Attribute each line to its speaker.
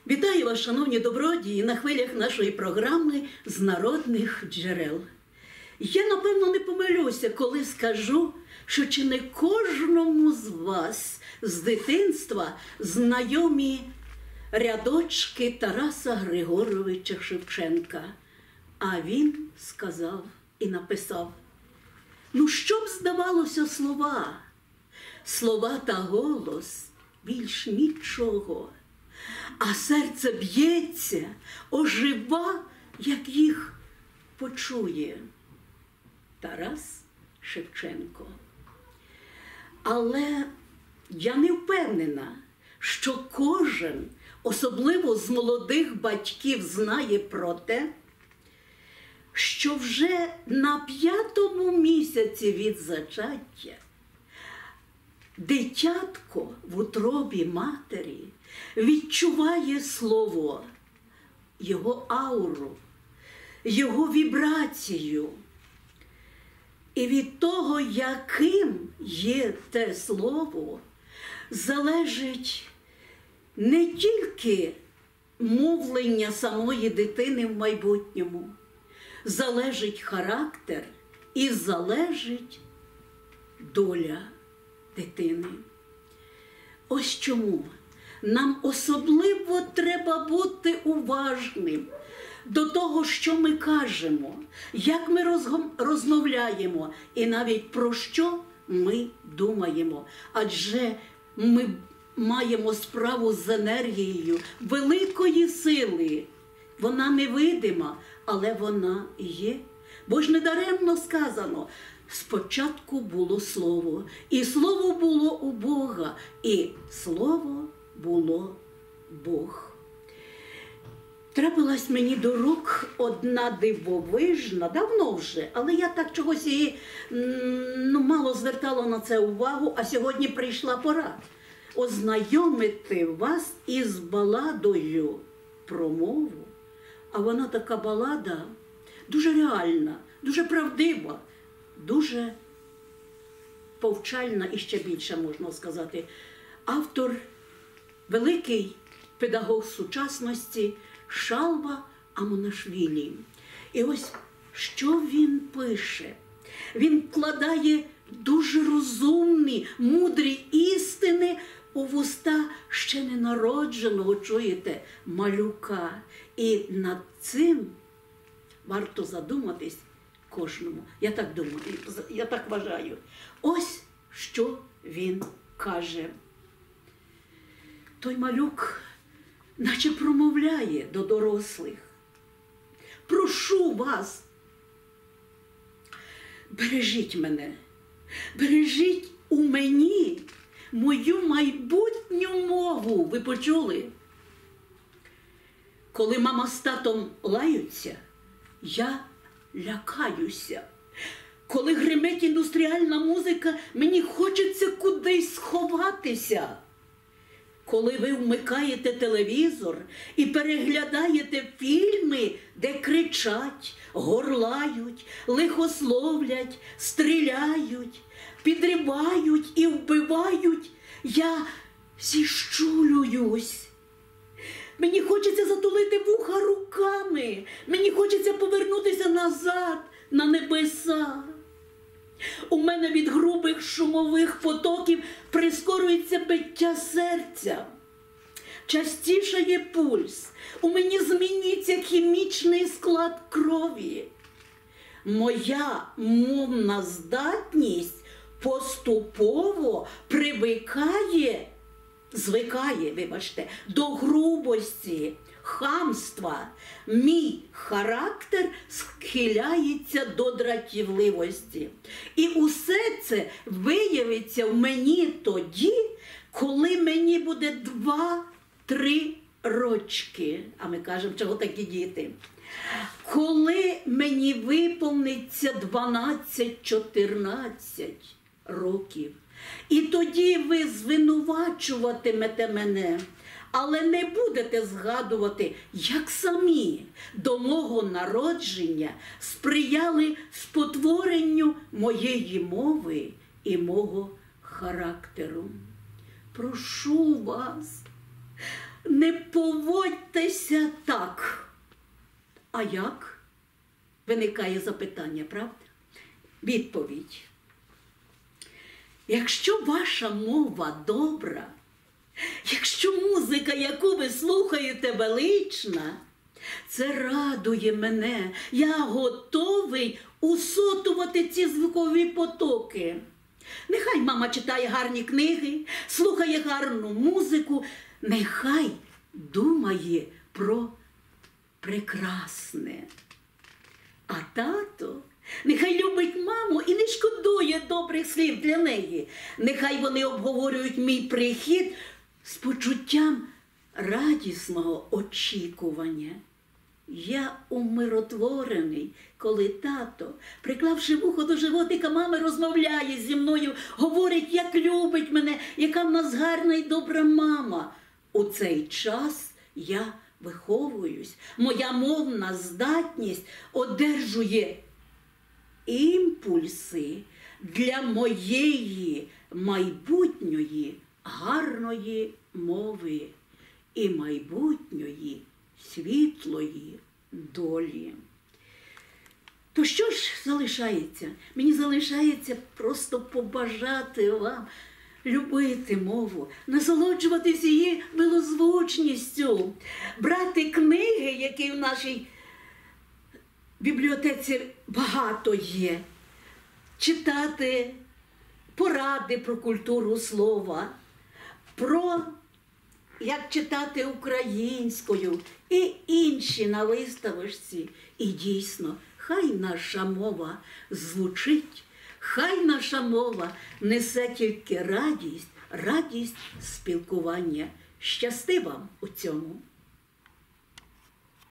Speaker 1: Вітаю вас, шановні добродії, на хвилях нашої програми «З народних джерел». Я, напевно, не помилюся, коли скажу, що чи не кожному з вас з дитинства знайомі рядочки Тараса Григоровича Шевченка. А він сказав і написав: «Ну, що б здавалося слова? Слова та голос більш нічого. А серце б'ється, ожива, як їх почує». Тарас Шевченко. Але я не впевнена, що кожен, особливо з молодих батьків, знає про те, що вже на 5-му місяці від зачаття дитятко в утробі матері відчуває слово, його ауру, його вібрацію. І від того, яким є те слово, залежить не тільки мовлення самої дитини в майбутньому, залежить характер і залежить доля дитини. Ось чому нам особливо треба бути уважним до того, що ми кажемо, як ми розмовляємо і навіть про що ми думаємо. Адже ми маємо справу з енергією великої сили. Вона невидима, але вона є. Бо ж недаремно сказано: спочатку було Слово, і Слово було у Бога, і Слово було Бог. Трапилась мені до рук одна дивовижна, давно вже, але я так чогось її мало звертала на це увагу, а сьогодні прийшла пора ознайомити вас із баладою про мову. А вона така балада дуже реальна, дуже правдива, дуже повчальна і ще більше, можна сказати. Автор – великий педагог сучасності Шалва Амонашвілі. І ось що він пише. Він вкладає дуже розумні, мудрі істини у вуста ще ненародженого, чуєте, малюка. І над цим варто задуматись кожному. Я так думаю, я так вважаю. Ось що він каже. Той малюк наче промовляє до дорослих: «Прошу вас, бережіть мене, бережіть у мені мою майбутню мову». Ви почули? Коли мама з татом лаються, я лякаюся. Коли гримить індустріальна музика, мені хочеться кудись сховатися. Коли ви вмикаєте телевізор і переглядаєте фільми, де кричать, горлають, лихословлять, стріляють, підривають і вбивають, я зіщулююсь. Мені хочеться затулити вуха руками, мені хочеться повернутися назад, на небеса. У мене від грубих шумових потоків прискорюється биття серця, частішає пульс, у мені змінюється хімічний склад крові. Моя мовна здатність поступово звикає до грубості, хамства. Мій характер схиляється до дратівливості. І усе це виявиться в мені тоді, коли мені буде 2-3 рочки. А ми кажемо, чого такі діти? Коли мені виповниться 12-14 років. І тоді ви звинувачуватимете мене, але не будете згадувати, як самі до мого народження сприяли спотворенню моєї мови і мого характеру. Прошу вас, не поводьтеся так. А як? Виникає запитання, правда? Відповідь. Якщо ваша мова добра, якщо музика, яку ви слухаєте, велична, це радує мене. Я готовий усотувати ці звукові потоки. Нехай мама читає гарні книги, слухає гарну музику, нехай думає про прекрасне. А тато нехай любить маму і не шкодує добрих слів для неї. Нехай вони обговорюють мій прихід з почуттям радісного очікування. Я умиротворений, коли тато, приклавши вухо до животика мами, розмовляє зі мною, говорить, як любить мене, яка в нас гарна і добра мама. У цей час я виховуюсь. Моя мовна здатність одержує імпульси для моєї майбутньої гарної мови і майбутньої світлої долі. То що ж залишається? Мені залишається просто побажати вам любити мову, насолоджуватися її милозвучністю, брати книги, які в нашій бібліотеці багато є, читати поради про культуру слова, про як читати українською і інші на виставочці. І дійсно, хай наша мова звучить, хай наша мова несе тільки радість спілкування. Щасти вам у цьому!